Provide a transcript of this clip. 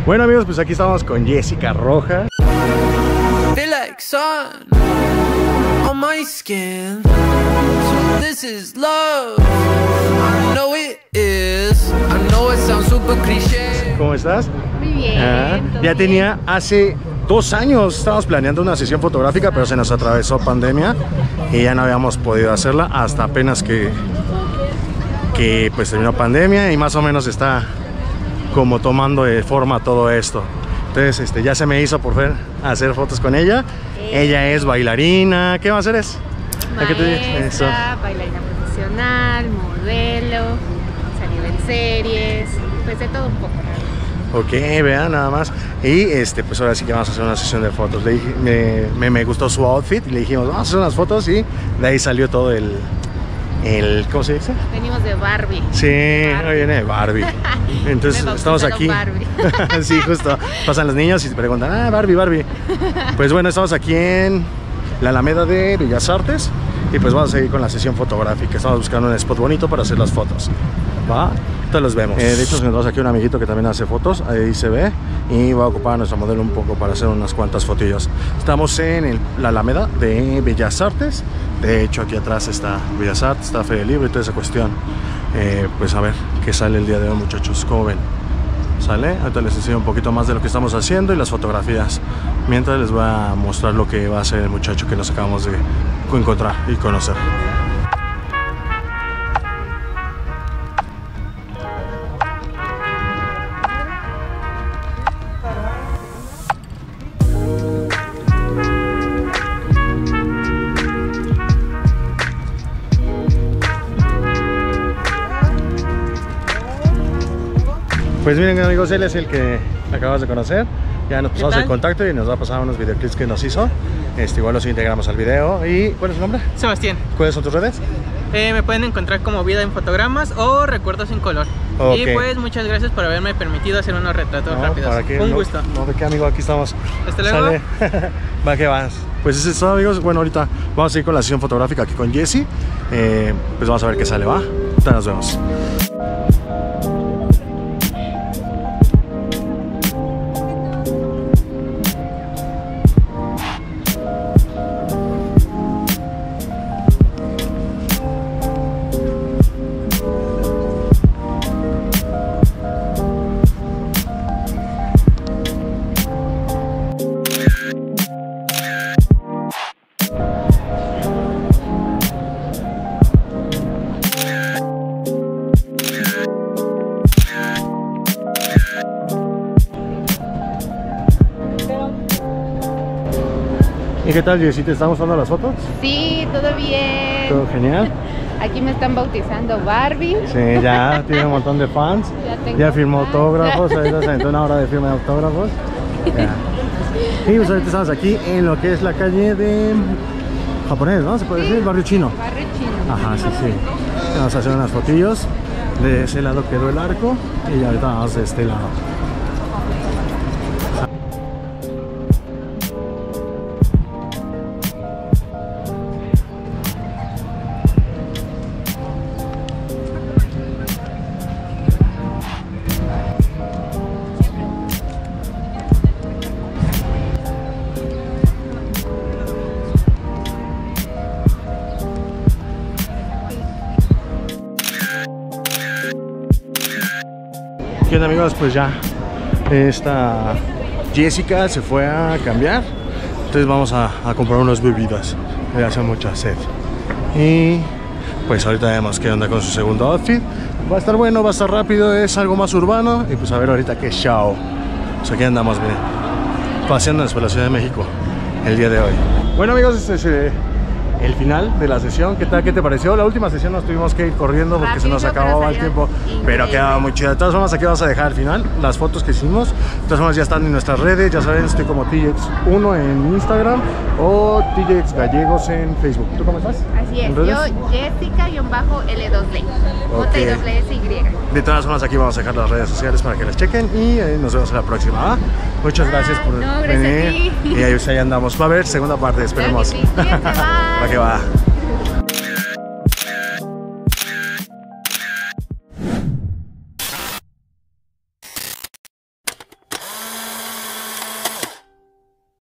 Bueno amigos, pues aquí estamos con Jessica Roja. Feel like sun on my skin. So this is love. I know it is. I know it sounds super cliché. ¿Cómo estás? Muy bien. Ya tenía hace 2 años, estábamos planeando una sesión fotográfica, pero se nos atravesó pandemia y ya no habíamos podido hacerla hasta apenas que pues terminó pandemia y más o menos está como tomando de forma todo esto. Entonces ya se me hizo por fin hacer fotos con ella. Ella es bailarina. ¿Qué más eres? Maestra, bailarina profesional, modelo, salido en series, pues de todo un poco. Ok, vean nada más. Y pues ahora sí que vamos a hacer una sesión de fotos. Le dije, me gustó su outfit y le dijimos, vamos a hacer unas fotos y de ahí salió todo el ¿cómo se dice? Venimos de Barbie. Sí, hoy viene de Barbie. Entonces estamos aquí. Sí, justo. Pasan los niños y se preguntan, Barbie. Pues bueno, estamos aquí en la Alameda de Bellas Artes y pues vamos a seguir con la sesión fotográfica. Estamos buscando un spot bonito para hacer las fotos. ¿Va? Entonces los vemos. De hecho, nos vamos aquí un amiguito que también hace fotos. Ahí se ve. Y va a ocupar a nuestro modelo un poco para hacer unas cuantas fotillos. Estamos en la Alameda de Bellas Artes. De hecho, aquí atrás está Bellas Artes, está Feria Libre y toda esa cuestión. Pues a ver qué sale el día de hoy, muchachos. ¿Cómo ven? ¿Sale? Ahorita les enseño un poquito más de lo que estamos haciendo y las fotografías. Mientras les voy a mostrar lo que va a hacer el muchacho que nos acabamos de encontrar y conocer. Pues miren amigos, él es el que acabamos de conocer. Ya nos pusimos en contacto y nos va a pasar unos videoclips que nos hizo. Igual los integramos al video. ¿Y cuál es su nombre? Sebastián. ¿Cuáles son tus redes? Me pueden encontrar como Vida en Fotogramas o Recuerdos en Color. Okay. Y pues muchas gracias por haberme permitido hacer unos retratos rápidos. Un gusto. No, ¿de qué amigo? Aquí estamos. Hasta luego. Va que vas. Pues eso es todo amigos. Bueno, ahorita vamos a ir con la sesión fotográfica aquí con Jessie. Pues vamos a ver qué sale, ¿va? Ahorita nos vemos. ¿Y qué tal, Jessy? ¿Te estamos dando las fotos? Sí, todo bien. ¿Todo genial? Aquí me están bautizando Barbie. Sí, ya tiene un montón de fans. Ya firmó autógrafos, ahorita se aventó una hora de firma de autógrafos. Ya. Y pues ahorita estamos aquí en lo que es la calle de japonés, ¿no? Se puede decir, barrio chino. Barrio chino. Ajá, sí, sí. Vamos a hacer unas fotillos. De ese lado quedó el arco y ahorita vamos de este lado. Bien amigos, pues ya esta Jessica se fue a cambiar, entonces vamos a comprar unas bebidas, le hace mucha sed y pues ahorita vemos qué onda con su segundo outfit. Va a estar bueno, va a estar rápido, es algo más urbano y pues a ver ahorita qué show. Pues aquí andamos, miren, paseando por la Ciudad de México el día de hoy. Bueno amigos, este es el final de la sesión. ¿Qué tal? ¿Qué te pareció? La última sesión nos tuvimos que ir corriendo porque se nos acababa el tiempo, pero quedaba muy chido. De todas formas, aquí vamos a dejar al final las fotos que hicimos. De todas formas, ya están en nuestras redes. Ya saben, estoy como TJX1 en Instagram o TJX Gallegos en Facebook. ¿Tú cómo estás? Así es, yo Jessica-L2D. Okay. J2SY. De todas formas, aquí vamos a dejar las redes sociales para que las chequen y nos vemos en la próxima. ¿Ah? Muchas gracias por venir. Y ahí andamos. Va a haber segunda parte, esperemos. Claro que sí. ¿Para qué va?